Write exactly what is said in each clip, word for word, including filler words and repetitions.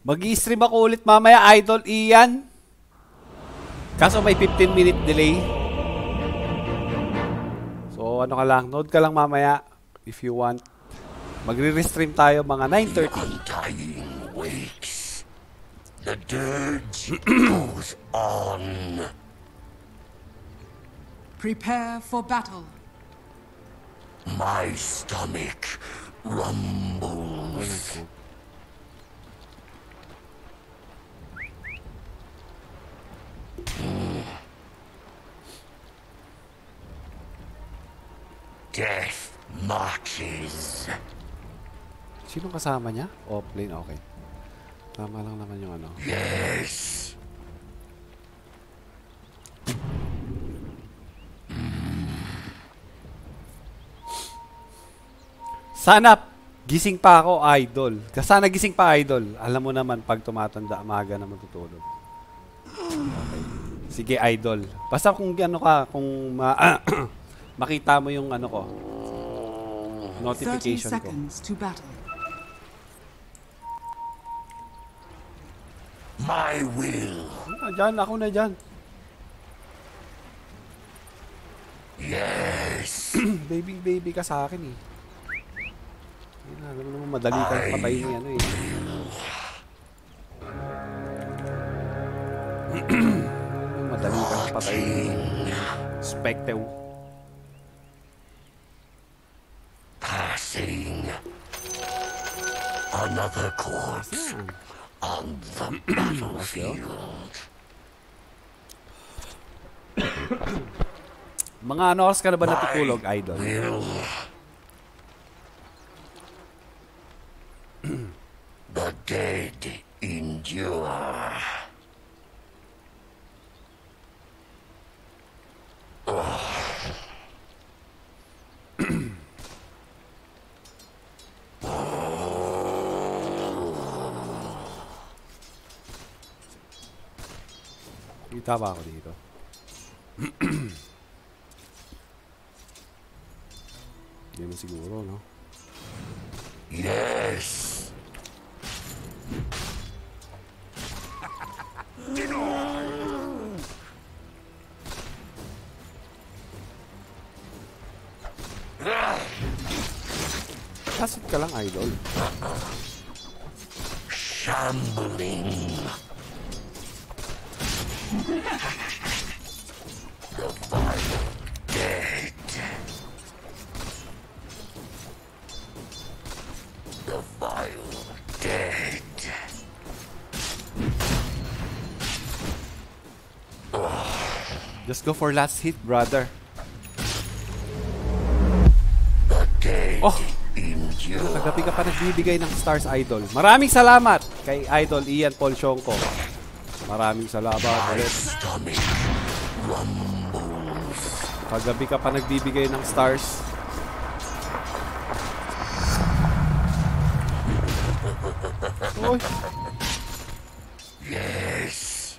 Mag-i-stream ako ulit mamaya, Idol Ian. Kaso may fifteen minute delay. So ano ka lang, nood ka lang mamaya if you want. Magre-restream tayo mga nine thirty. The undying wakes. The dirge goes on. Prepare for battle. My stomach rumbles. Death marches. Sino kasama niya? Offlane, okay. Tama lang naman yung ano. Yes. Sana gising pa ako, Idol. Sana gising pa, Idol. Alam mo naman, pag tumatanda, maaga na matutulog. Okay. Sige, Idol. Basta kung ano ka, kung ma makita mo yung ano ko, notification ko. To battle. My will. Ah, dyan, ako na dyan. Yes. Baby, baby ka sa akin eh. Ayun na, alam mo naman, madali kang patayin ni ano eh. Madali kang patayin ni Spectre. Passing. Another corpse on the battlefield. Mga ano oras ka na ba natutulog, Idol? Will. The dead endure. Oh. Kita ba ako dito? Hindi mo siguro, no? Yes. Kasit ka lang, Idol. Shambling. The vile dead. The vile dead. Just go for last hit, brother. The dead Oh! endure. Kagabi ka pa nagbibigay ng stars, Idol. Maraming salamat kay Idol Ian Paul Sionco. Maraming salamat My ulit. stomach rumbles. Kagabi ka pa nagbibigay ng stars. Uy! Yes.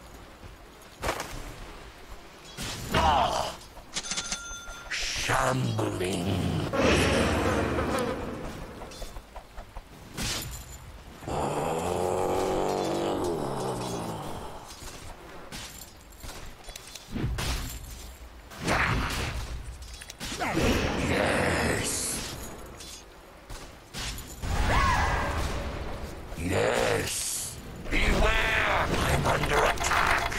Ah. Shambling. Yes. Beware! I'm under attack.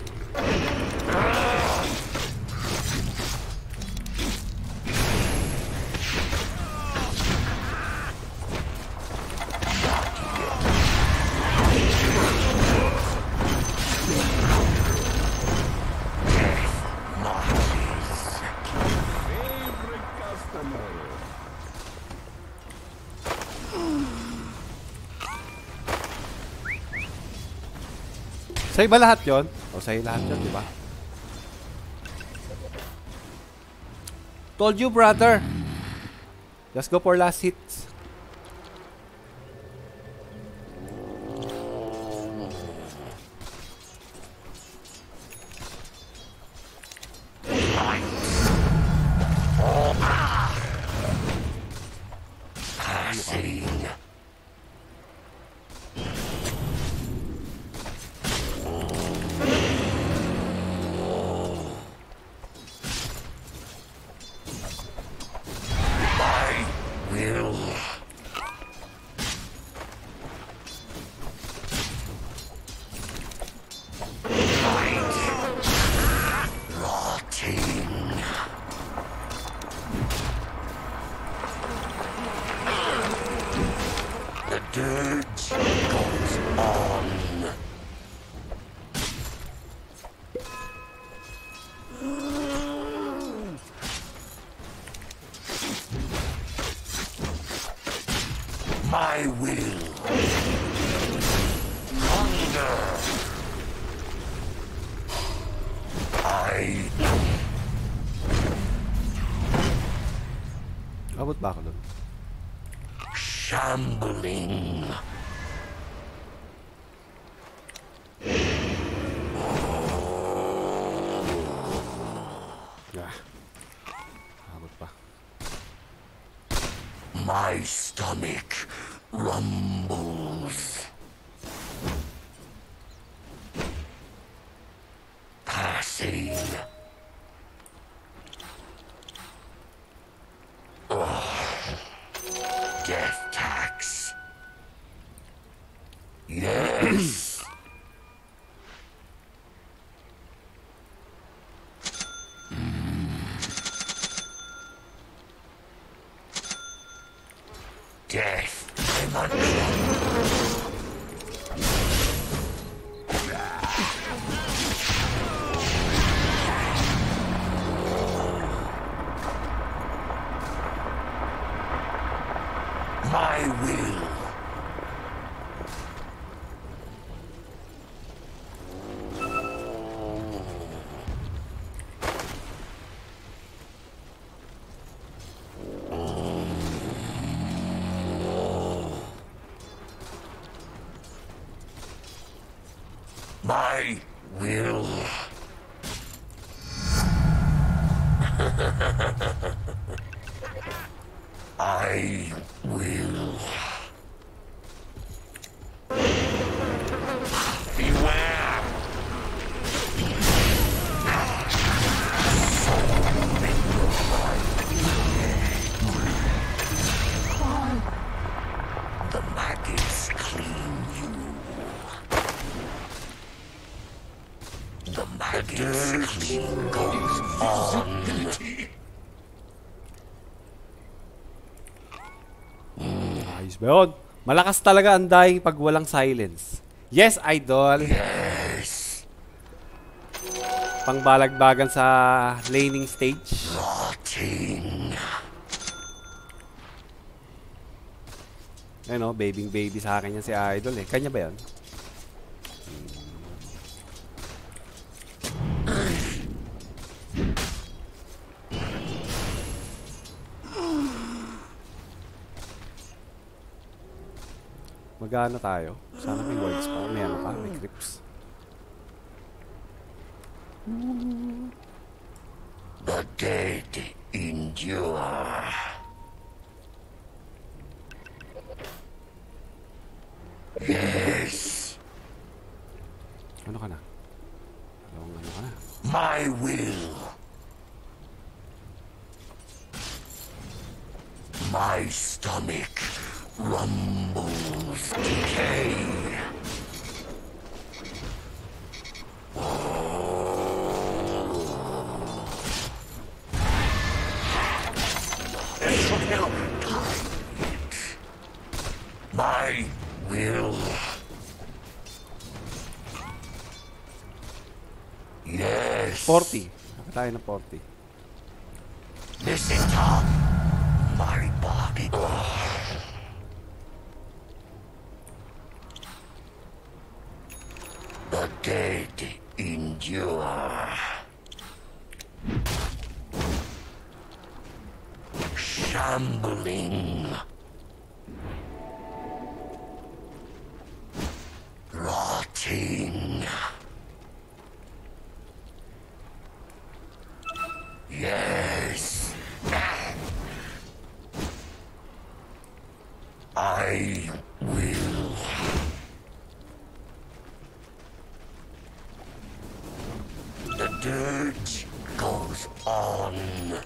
Sa'yo ba lahat yun? O sa'yo lahat yun, di ba? Told you, brother. Just go for last hits. Passing. My will. Hunger. I Abot ba ako doon? shambling. Ah. Abot pa. My stomach rumbles. Passing. Death tax. Yes. Mm. Death. I'm under. My will. My will. I will. Beware! The maggots clean you. The maggots clean goes on. Ayos ba yun? Malakas talaga ang dying pag walang silence. Yes, idol. Yes. Pangbalagbagan sa laning stage. Rotting. Ano, babying baby sa akin yan si idol eh. Kanya ba yan? Magana tayo. Sana may words pa. May ano pa? May grips. The dead endure. Yes. Ano ka na? Ano, ano ka na? My will. My stomach rumbles. Decay. My will. Yes. forty. Naka tayo na forty. Listen to my body. The dead endure. Shambling. Rotting. Yes. I will. The dirt goes on.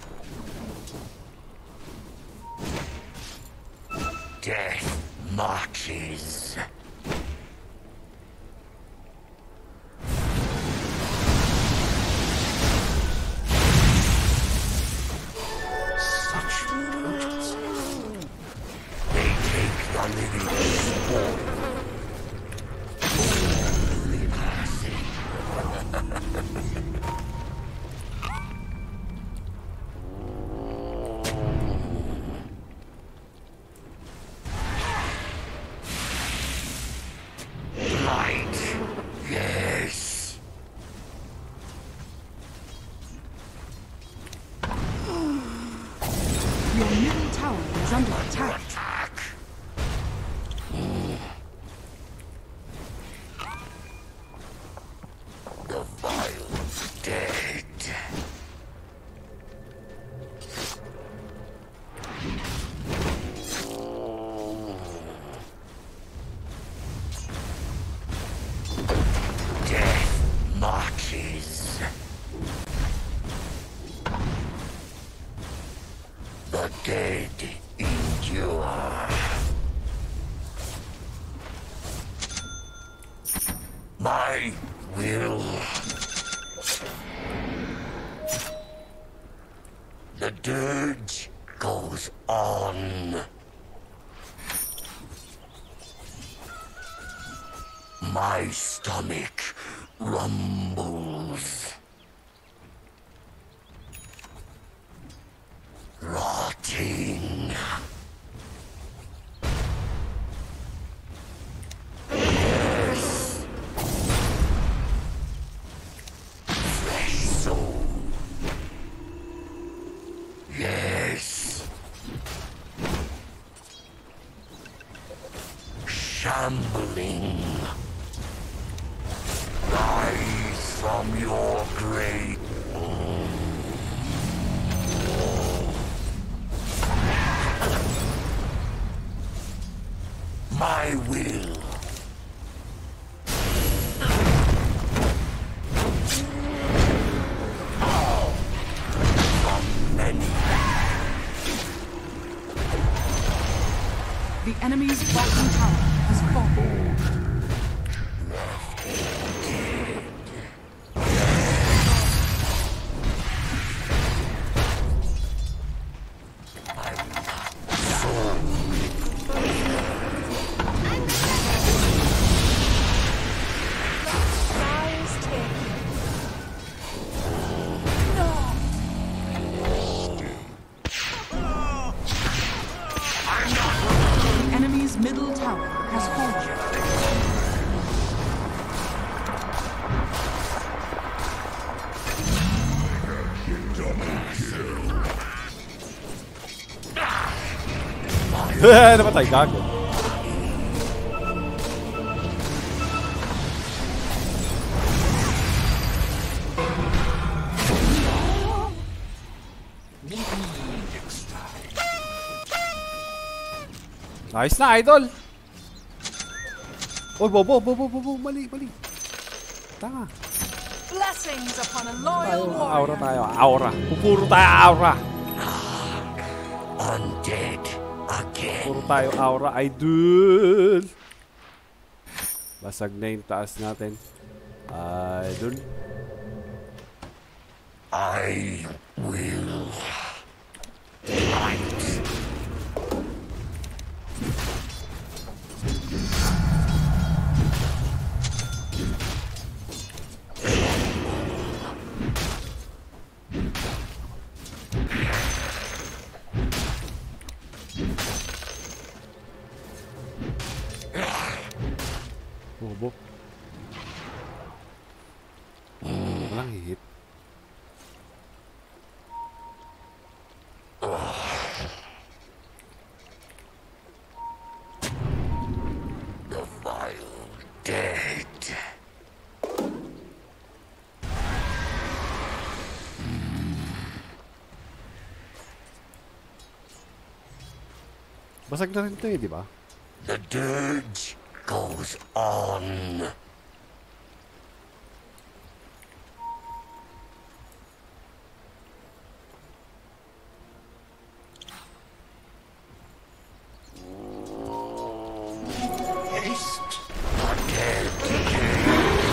Death marches. Such potency. They take the living spawn. Only passing. Your middle tower is under attack. Attack. The vile dead. Death marches. The dead endure. My will. The dirge goes on. My stomach rumbles. Rotting. Yes. Fresh soul. Yes. Shambling. Rise from your grave. My will. From many. The enemy's bottom tower has fallen. The enemy's middle tower has fallen. Namatay, gago. Nice na, idol. Oy, bobo, bobo, bobo, mali, mali. Tanga. Blessings upon a Tayo, loyal aura warrior. tayo, aura. Pupuro tayo, aura. Undead again. Puro tayo, aura, idol. Basag na yung taas natin. Idol. I will light. Bobo. Walang hit. The vile dead. Basag na rin ito eh, di ba? The dirge goes on. Haste. Undead decay.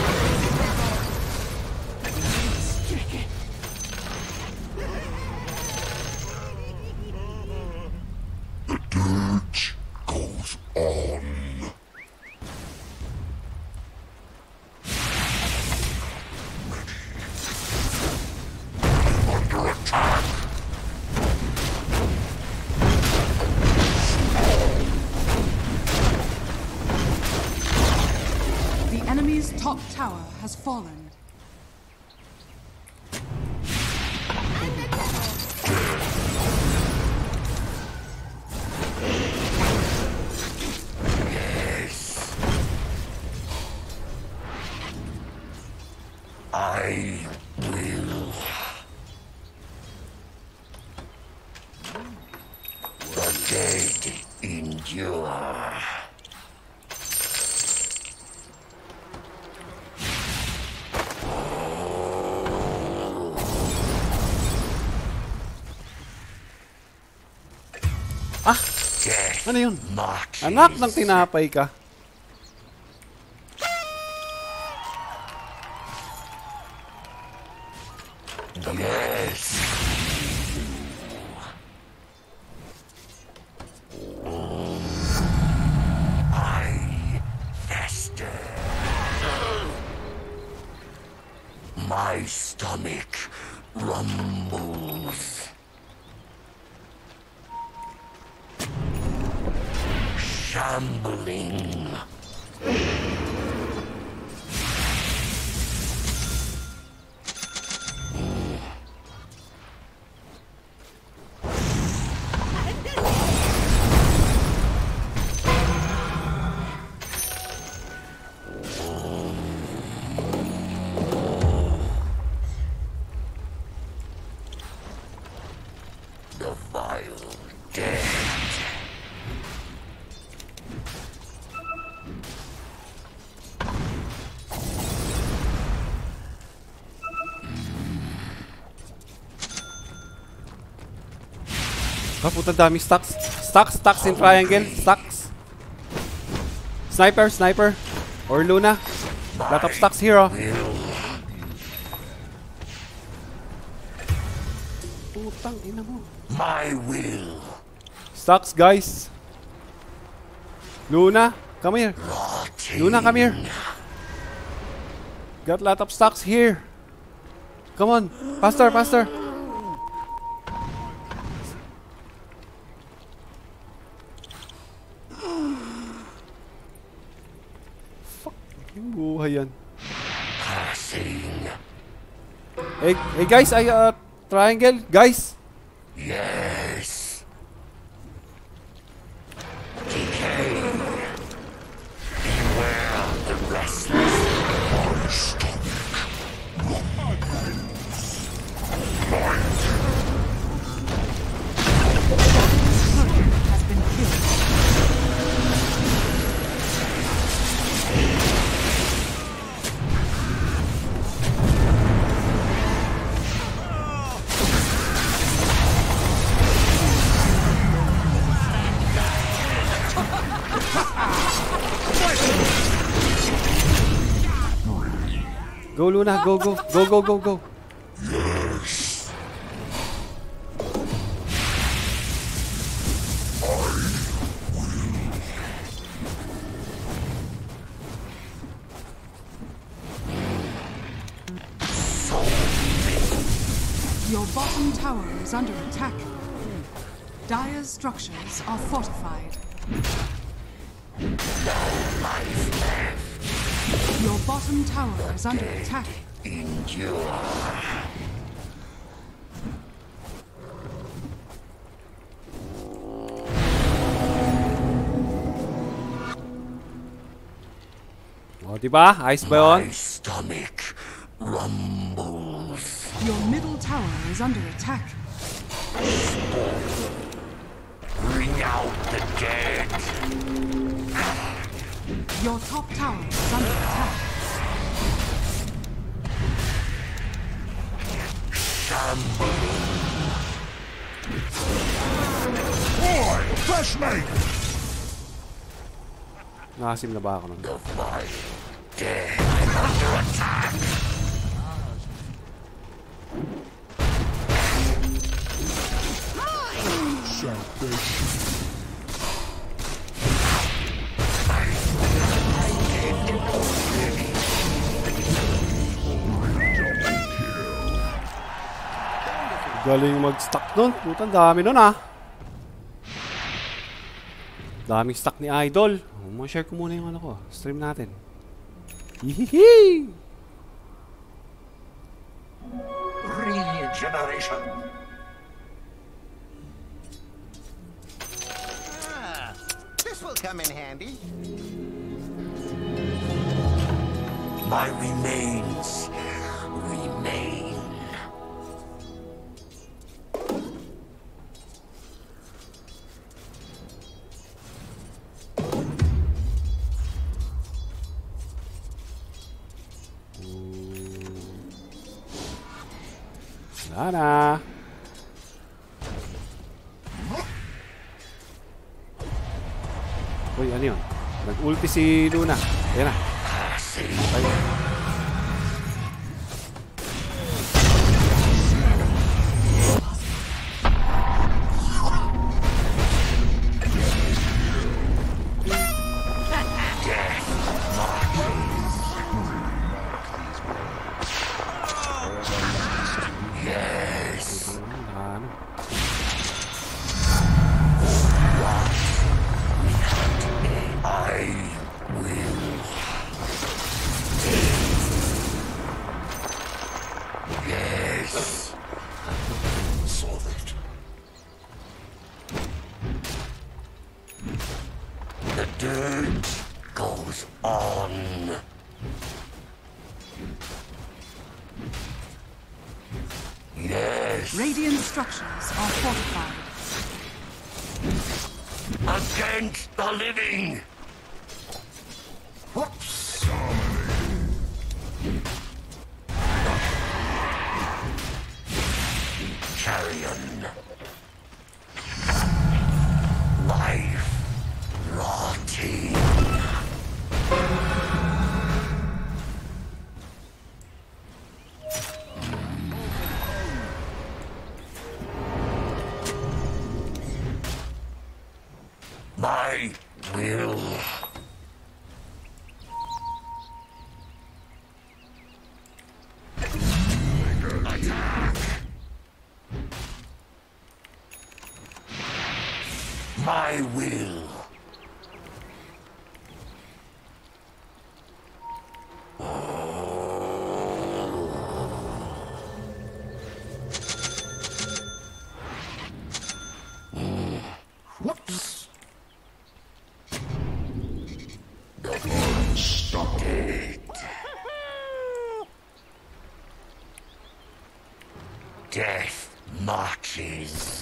The dirge goes on. Under attack. The enemy's top tower has fallen. dead endure. Ah! Death Ano yun? marches. Anak ng tinapay ka. Yes. I fester. My stomach rumbles. Shambling. The vile dead. Ah, puta dami stocks. Stocks, stocks in triangle. Stocks. Sniper, sniper. Or Luna. Lot of stocks here, oh. Putang ina mo. My will. Stocks, guys. Luna, come here. Rotting. Luna, come here. Got lot of stocks here. Come on. Faster, faster. Fuck. Yung buhay yan. Passing. Hey, hey guys, I, uh, triangle. Guys. Yes. Decay. Beware the restless. My stomach. Has been killed. Go, Luna. Go, go. Go, go, go, go. Yes. Your bottom tower is under attack. Dire's structures are fortified. Your bottom tower is under attack. Endure. O, diba? Ayos ba yun? My stomach rumbles. Your middle tower is under attack. Bring out the dead. Your top tower is under attack. Boy, fresh mate. Nakasim na ba ako nun? The vile dead under attack. Galing mag-stack nun. Putang dami nun, ah. Daming stack ni Idol. Ma-share ko muna yung ano ko. Stream natin. Hihihi! Regeneration. Ah, this will come in handy. My remains remain. Wala na. Uy, ano yun? Nag-ulti si Luna. Ayan na. Okay. Radiant structures are fortified. Against the living! Whoops! Carrion. Life rotting. My will. Attack. My will. Whoops. Stop it. Death marches.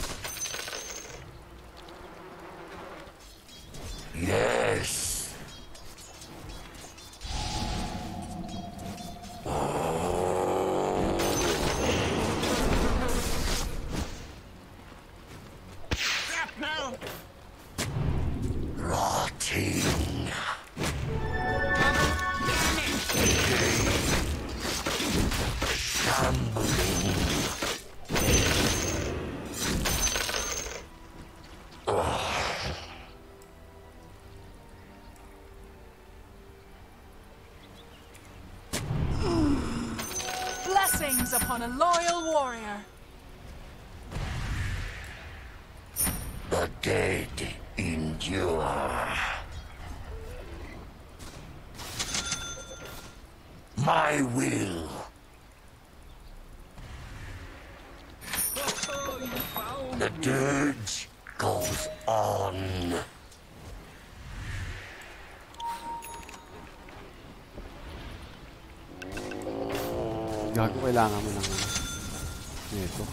Yes. Rotting. Shambling. Blessings upon a loyal warrior. The dead endure. My will. The dirge goes on. Gago, kailangan mo ng ano. Ito.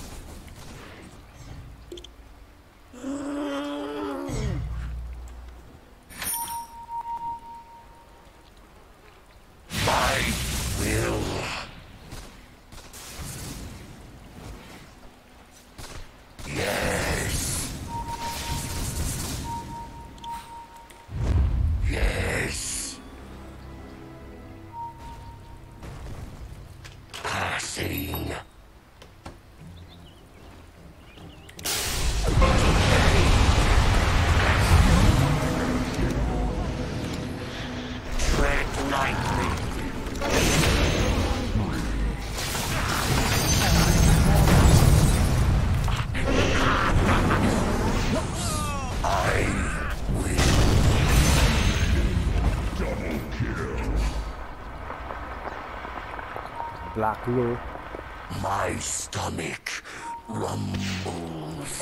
My will. Yes. Yes. Passing. Tread lightly. I will. Double kill. Black Lure. My stomach rumbles.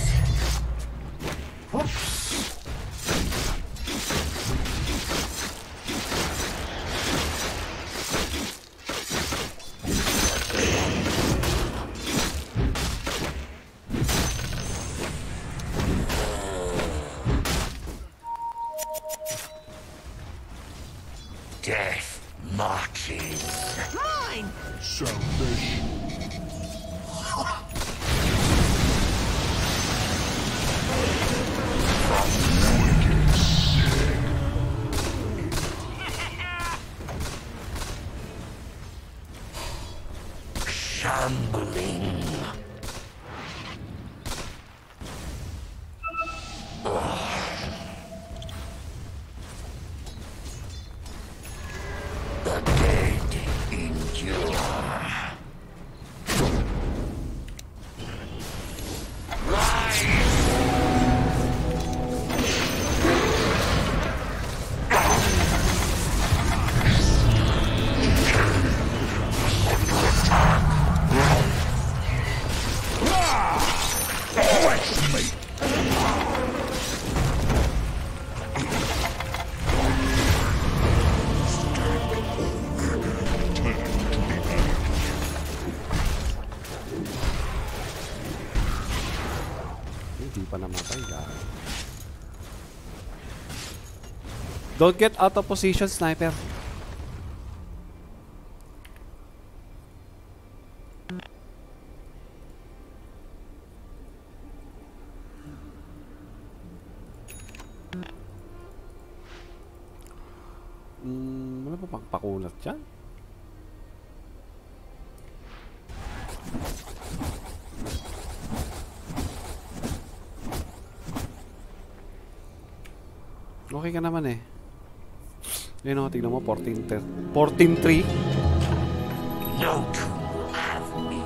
Whoops. Death marches. Mine! Selfish. The dead endure. Hindi pa namatay, guys. Don't get out of position, sniper. Hmm, wala pa pang pakulat dyan? Okay ka naman eh. Yun o, tignan mo, fourteen three. No tool have me.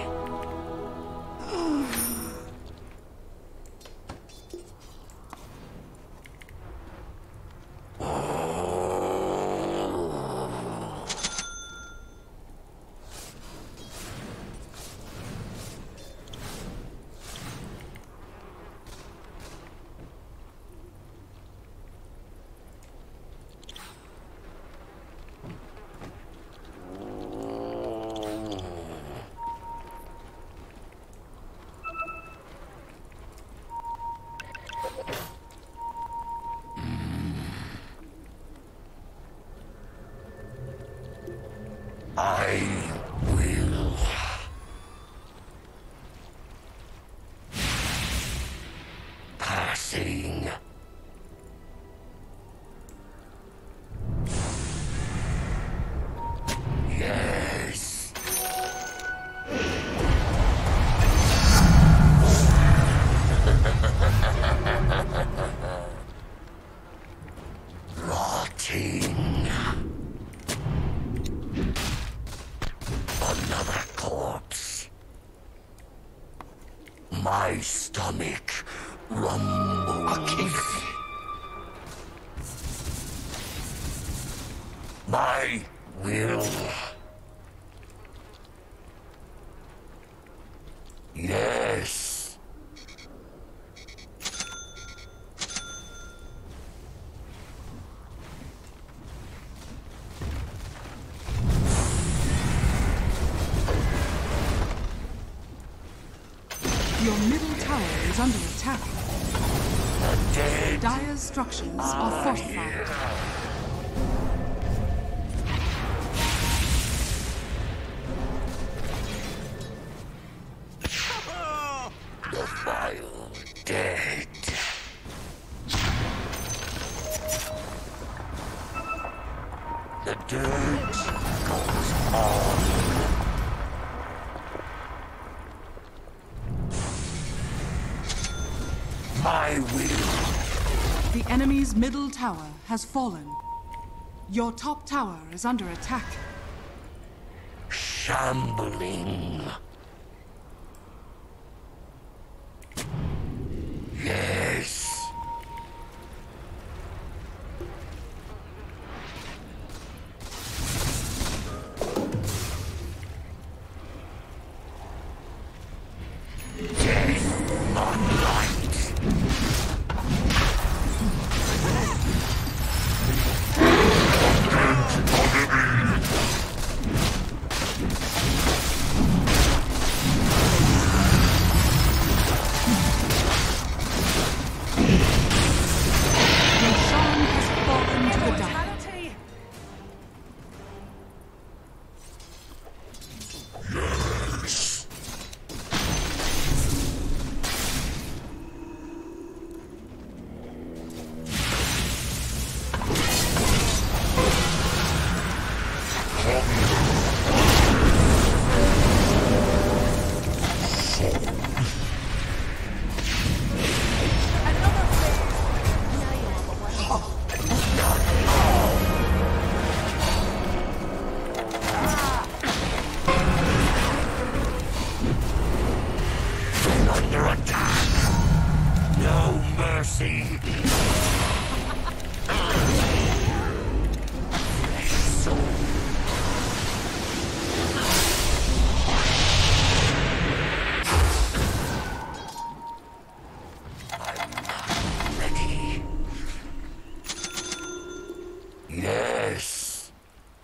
I will. Passing. Yes. Rotting. Another corpse. My stomach rumbles. My will. Yes. Your middle tower is under attack. The dead. Dire's structures are fortified. The vile dead. The dirt goes on. My will. The enemy's middle tower has fallen. Your top tower is under attack. Shambling. Yes. Death, not light. mercy. I'm not ready. Yes.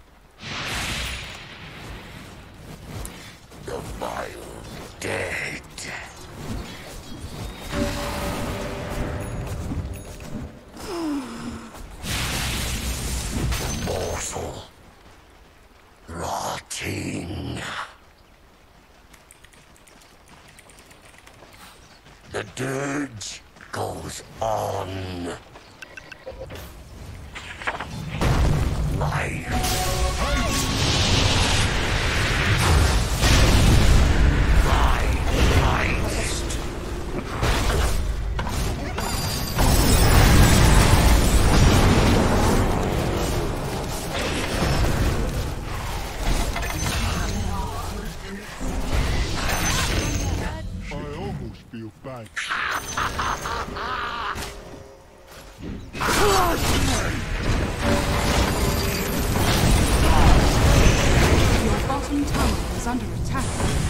The vile dead. Mortal. Rotting. The dirge goes on. Life. My Christ. I almost feel bad. Your bottom tower is under attack.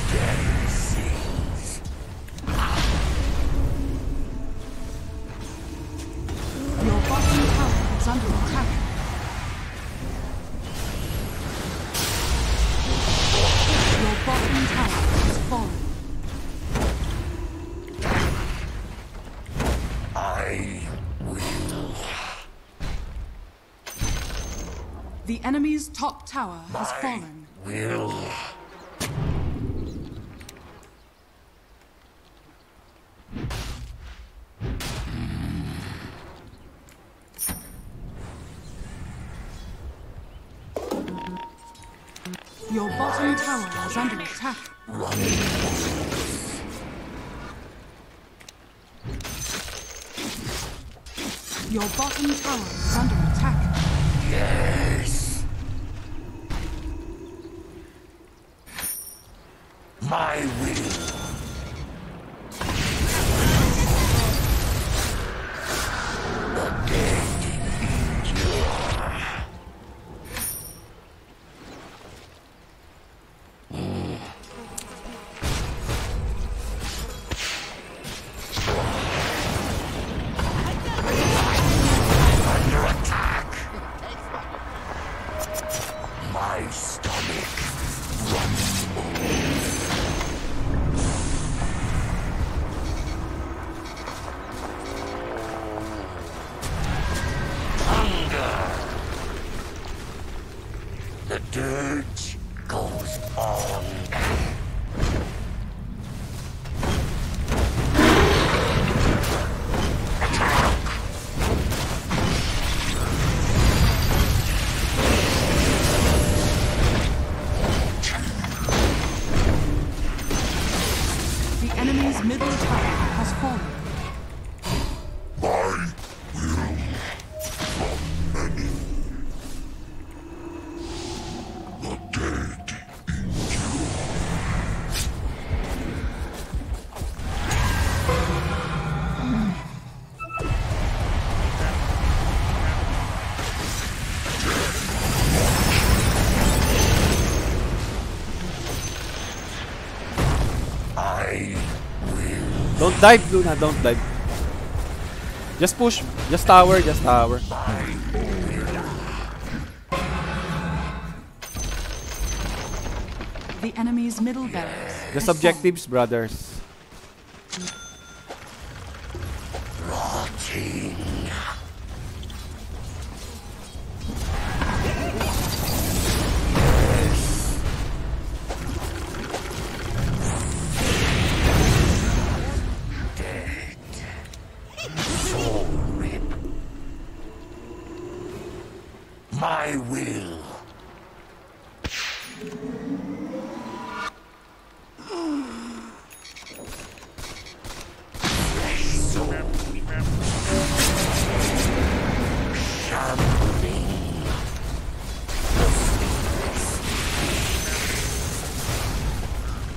Your bottom tower is under attack. Your bottom tower has fallen. I will. The enemy's top tower has I fallen. will. Your bottom tower is under attack. Your bottom tower is under attack. Yes. My will. The dead endure. Under attack. My stomach rumbles. Hunger. The dirge goes on. The enemy's middle tower has fallen. My will from many. The dead endure. I will. Don't dive, Luna. Don't dive. Just push. Just tower. Just tower. The enemy's middle barracks. Just has objectives, brothers. Rotting. Dead. Soul rip. My will. Flesh soul. Shambling. The Sphinx.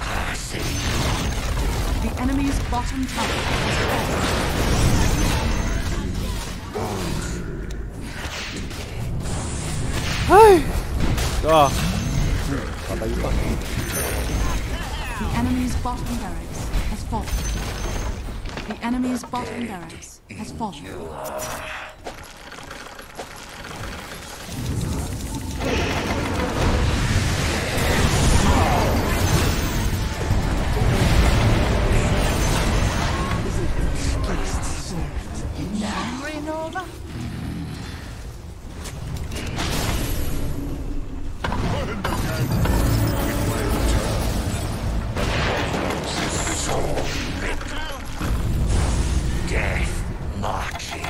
Passing. The enemy's bottom tower has fallen. Ay! Ah. Patay pa. The enemy's bottom barracks has fallen. The enemy's bottom barracks has fallen. Death marches.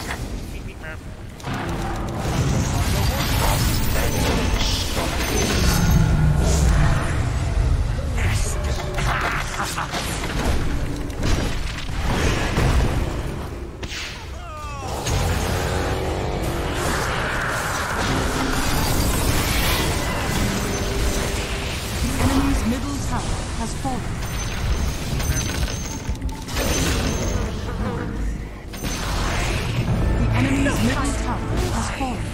The enemy's middle tower has fallen. The enemy's middle tower has fallen.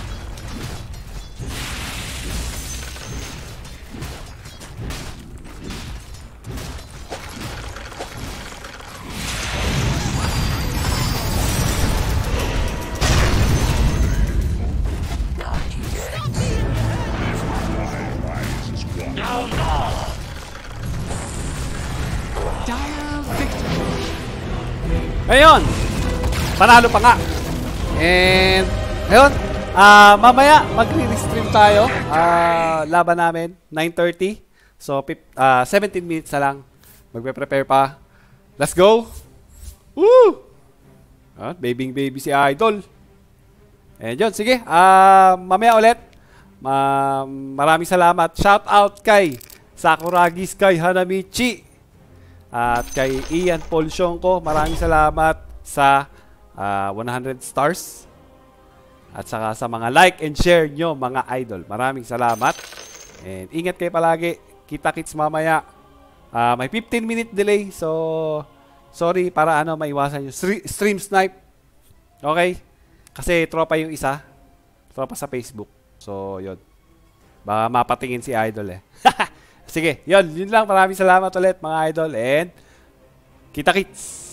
Dire victory. Ayun! Panalo pa nga. And, ayun. Ah, mamaya, mag-re-stream tayo. Ah, laban namin, nine thirty. So, pip, ah, seventeen minutes na lang. Magpe-prepare pa. Let's go! Woo! Ah, babying baby si Idol. And yun, sige. Ah, mamaya ulit. Ma maraming salamat. Shout out kay Sakuragis, kay Hanamichi, at kay Ian Paul Shonko. Maraming salamat sa uh, one hundred stars. At saka sa mga like and share nyo, mga idol. Maraming salamat. And ingat kayo palagi. Kita-kits mamaya. Uh, may fifteen minute delay. So, sorry para ano maiwasan yung stream snipe. Okay? Kasi tropa yung isa. Tropa sa Facebook. So, yun. Baka mapatingin si idol eh. Sige, yun. Yun lang. Maraming salamat ulit mga idol. And kita-kits.